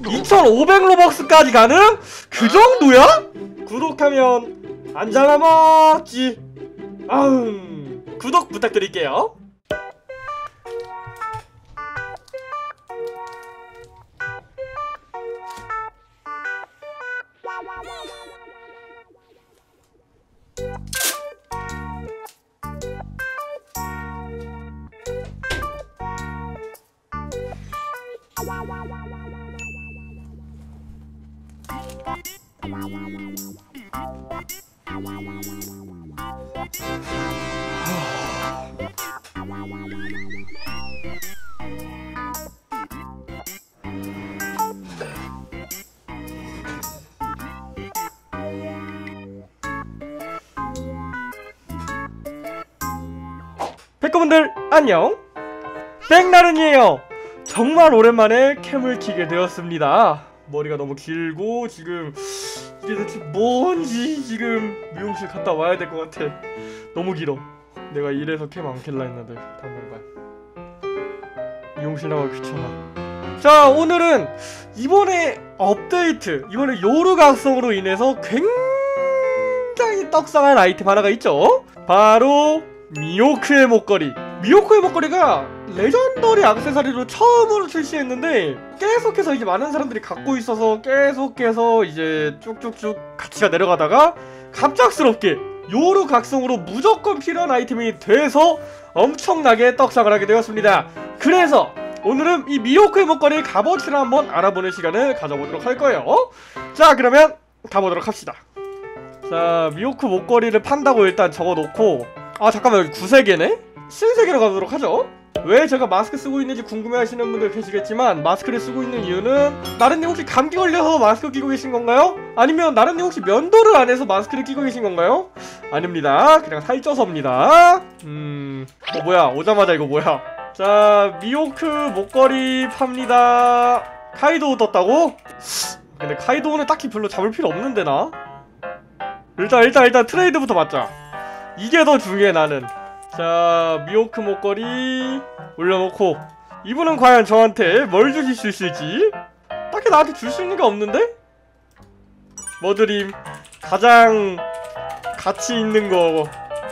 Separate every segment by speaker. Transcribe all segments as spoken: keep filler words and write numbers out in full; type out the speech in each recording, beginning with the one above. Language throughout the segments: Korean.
Speaker 1: 이천오백 로벅스까지 가능? 그 정도야? 구독하면 안 잡아먹지. 아음 구독 부탁드릴게요. 백구분들 안녕, 백나른이에요. 정말 오랜만에 캠을 키게 되었습니다. 머리가 너무 길고 지금 이게 대체 뭔지 지금 미용실 갔다 와야 될 것 같아. 너무 길어. 내가 이래서 캠 안 켤라 했는데 당분간 미용실 나가기 귀찮아. 자, 오늘은 이번에 업데이트, 이번에 요르각성으로 인해서 굉장히 떡상한 아이템 하나가 있죠. 바로 미호크의 목걸이. 미호크의 목걸이가 레전더리 액세서리로 처음으로 출시했는데 계속해서 이제 많은 사람들이 갖고 있어서 계속해서 이제 쭉쭉쭉 가치가 내려가다가 갑작스럽게 요루 각성으로 무조건 필요한 아이템이 돼서 엄청나게 떡상을 하게 되었습니다. 그래서 오늘은 이 미호크의 목걸이의 값어치를 한번 알아보는 시간을 가져보도록 할 거예요. 자, 그러면 가보도록 합시다. 자, 미호크 목걸이를 판다고 일단 적어놓고, 아 잠깐만, 여기 구세계네? 신세계로 가도록 하죠. 왜 제가 마스크 쓰고 있는지 궁금해하시는 분들 계시겠지만, 마스크를 쓰고 있는 이유는 나른님 혹시 감기 걸려서 마스크 끼고 계신 건가요? 아니면 나른님 혹시 면도를 안 해서 마스크를 끼고 계신 건가요? 아닙니다. 그냥 살쪄서입니다. 음... 어 뭐야, 오자마자 이거 뭐야. 자, 미호크 목걸이 팝니다. 카이도우 떴다고? 근데 카이도우는 딱히 별로 잡을 필요 없는데 나? 일단 일단 일단 트레이드부터 맞자. 이게 더 중요해 나는. 자, 미호크 목걸이 올려놓고, 이분은 과연 저한테 뭘 주실 수 있을지? 딱히 나한테 줄 수 있는 게 없는데? 뭐 드림? 가장 가치 있는 거,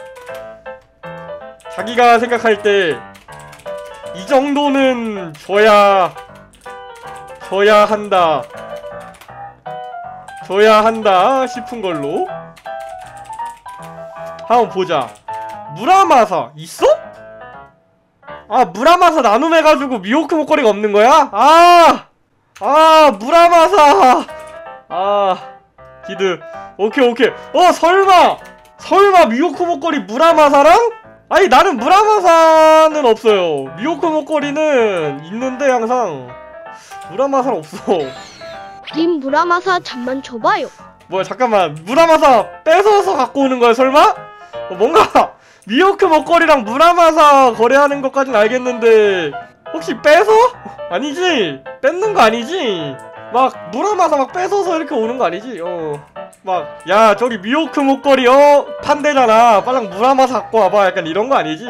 Speaker 1: 자기가 생각할 때 이 정도는 줘야 줘야 한다 줘야 한다 싶은 걸로 한번 보자. 무라마사 있어? 아, 무라마사 나눔해가지고 미호크 목걸이가 없는 거야? 아! 아, 무라마사! 아, 기드. 오케이, 오케이. 어, 설마! 설마 미호크 목걸이 무라마사랑? 아니, 나는 무라마사는 없어요. 미호크 목걸이는 있는데 항상 무라마사는 없어.
Speaker 2: 님 무라마사 잠만 줘봐요.
Speaker 1: 뭐야, 잠깐만. 무라마사 뺏어서 갖고 오는 거야, 설마? 어, 뭔가 미호크 목걸이랑 무라마사 거래하는 것까진 알겠는데 혹시 뺏어? 아니지? 뺏는 거 아니지? 막 무라마사 막 뺏어서 이렇게 오는 거 아니지? 어, 막 야, 저기 미호크 목걸이 어 판대잖아, 빨랑 무라마사 갖고 와봐, 약간 이런 거 아니지?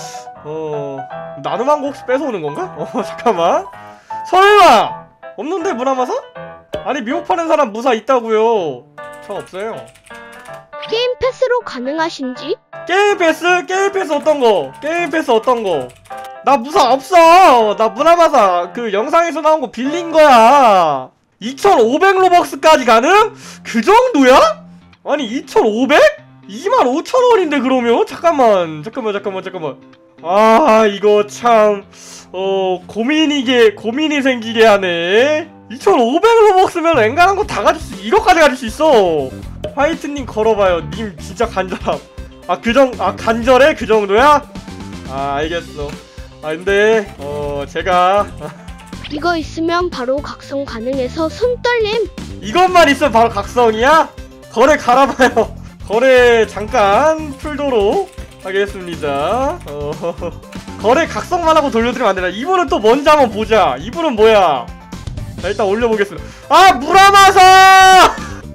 Speaker 1: 어, 나눔한 거 혹시 뺏어오는 건가? 어, 잠깐만. 설마 없는데 무라마사? 아니, 미호크 파는 사람 무사 있다고요. 저 없어요.
Speaker 2: 게임 패스로 가능하신지?
Speaker 1: 게임 패스? 게임 패스 어떤 거? 게임 패스 어떤 거? 나 무사 없어. 나 무라마사 그 영상에서 나온 거 빌린 거야. 이천오백 로벅스까지 가능? 그 정도야? 아니, 이천오백? 이만 오천 원인데 그러면? 잠깐만 잠깐만 잠깐만 잠깐만. 아, 이거 참 어 고민이게 고민이 생기게 하네. 이천오백 로벅스면 앵간한 거 다 가질 수, 이거까지 가질 수 있어. 화이트님 걸어봐요. 님 진짜 간절함. 아, 그 정, 아, 간절해? 그 정도야? 아, 알겠어. 아, 근데, 어, 제가.
Speaker 2: 이거 있으면 바로 각성 가능해서 손 떨림.
Speaker 1: 이것만 있으면 바로 각성이야? 거래 갈아봐요. 거래 잠깐 풀도록 하겠습니다. 어, 거래 각성만 하고 돌려드리면 안 되나? 이분은 또 뭔지 한번 보자. 이분은 뭐야? 자, 일단 올려보겠습니다. 아, 무라마사!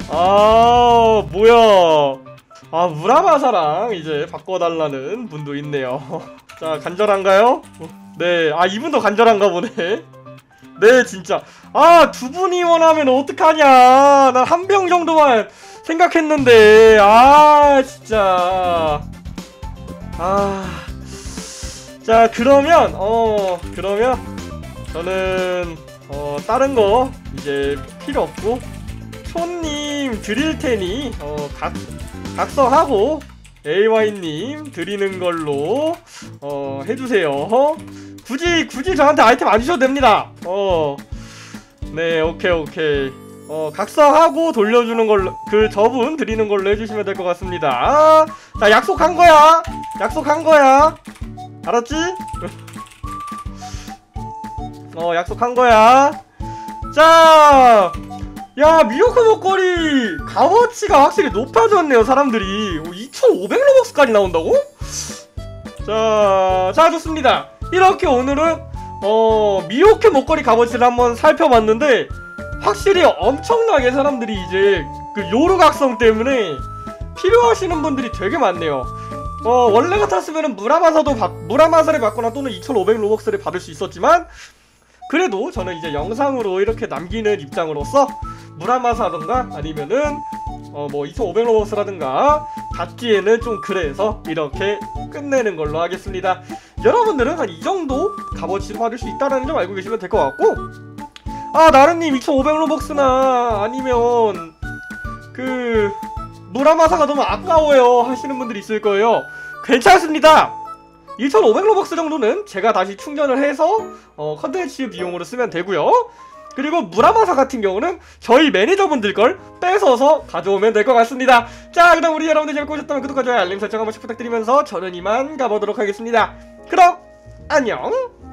Speaker 1: 아, 뭐야. 아, 무라마사랑 이제 바꿔달라는 분도 있네요. 자, 간절한가요? 네, 아, 이분도 간절한가 보네. 네 진짜 아 두 분이 원하면 어떡하냐. 난 한 병 정도만 생각했는데 아 진짜 아 자 그러면 어 그러면 저는 어 다른 거 이제 필요 없고 손님 드릴 테니 어 각 각성하고 에이와이님 드리는 걸로 어 해주세요. 굳이 굳이 저한테 아이템 안 주셔도 됩니다. 어 네 오케이 오케이 어 각성하고 돌려주는 걸로 그 저분 드리는 걸로 해주시면 될 것 같습니다. 자 약속한 거야. 약속한 거야. 알았지? 어 약속한 거야. 자, 야 미호크 목걸이 값어치가 확실히 높아졌네요. 사람들이 이천오백 로벅스까지 나온다고? 자, 자 좋습니다. 이렇게 오늘은 어 미호크 목걸이 값어치를 한번 살펴봤는데 확실히 엄청나게 사람들이 이제 그 요루 각성 때문에 필요하시는 분들이 되게 많네요. 어 원래 같았으면은 무라마사도 받 무라마사를 받거나 또는 이천오백 로벅스를 받을 수 있었지만 그래도 저는 이제 영상으로 이렇게 남기는 입장으로서 무라마사든가 아니면은 어 뭐 이천오백 로벅스라든가 받기에는 좀 그래서 이렇게 끝내는 걸로 하겠습니다. 여러분들은 한 이 정도 값어치를 받을 수 있다는 점 알고 계시면 될 것 같고, 아 나른님 이천오백 로벅스나 아니면 그 무라마사가 너무 아까워요 하시는 분들이 있을 거예요. 괜찮습니다. 이천오백 로벅스 정도는 제가 다시 충전을 해서 어, 컨텐츠 비용으로 쓰면 되고요. 그리고 무라마사 같은 경우는 저희 매니저분들 걸 뺏어서 가져오면 될 것 같습니다. 자 그럼 우리 여러분들 재밌게 보셨다면 구독과 좋아요 알림 설정 한 번씩 부탁드리면서 저는 이만 가보도록 하겠습니다. 그럼 안녕.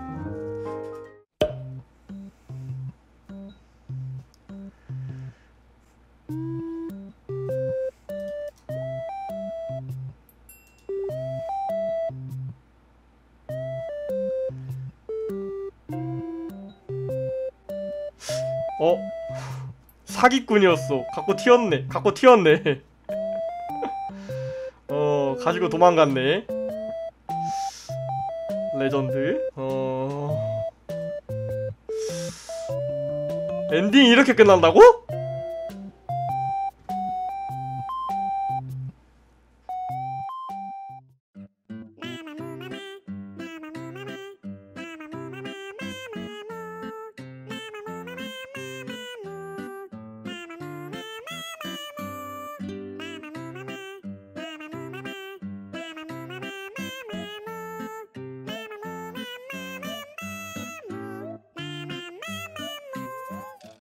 Speaker 1: 어? 사기꾼이었어. 갖고 튀었네. 갖고 튀었네. 어, 가지고 도망갔네. 레전드. 어... 엔딩이 이렇게 끝난다고?